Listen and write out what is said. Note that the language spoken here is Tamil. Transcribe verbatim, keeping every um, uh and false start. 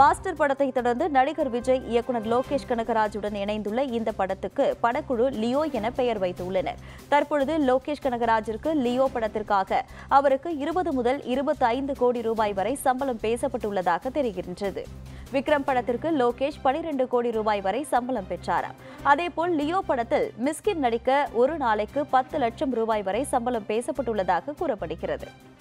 மாஸ்டர் படத்தை தொடர்ந்து நடிகர் விஜய் இயக்குநர் லோகேஷ் கனகராஜுடன் இணைந்துள்ள இந்த படத்துக்கு படக்குழு லியோ என பெயர் வைத்துள்ளனர். தற்பொழுது லோகேஷ் கனகராஜிற்கு லியோ படத்திற்காக அவருக்கு இருபது முதல் இருபத்தி ஐந்து கோடி ரூபாய் வரை சம்பளம் பேசப்பட்டுள்ளதாக தெரிகின்றது. விக்ரம் படத்திற்கு லோகேஷ் பனிரெண்டு கோடி ரூபாய் வரை சம்பளம் பெற்றாராம். அதேபோல் லியோ படத்தில் மிஸ்கின் நடிக்க ஒரு நாளைக்கு பத்து லட்சம் ரூபாய் வரை சம்பளம் பேசப்பட்டுள்ளதாக கூறப்படுகிறது.